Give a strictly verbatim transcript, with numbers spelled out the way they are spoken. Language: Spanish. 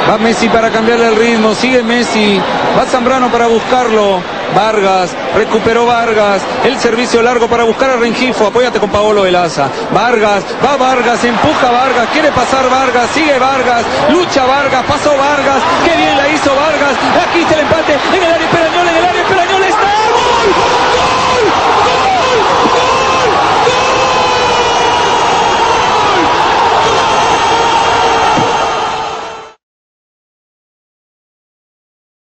Va Messi para cambiarle el ritmo, sigue Messi, va Zambrano para buscarlo. Vargas, recuperó Vargas, el servicio largo para buscar a Rengifo, apóyate con Paolo Velaza. Vargas, va Vargas, empuja Vargas, quiere pasar Vargas, sigue Vargas, lucha Vargas, pasó Vargas, qué bien la hizo Vargas, aquí está el empate, en el área, Perañol en el área.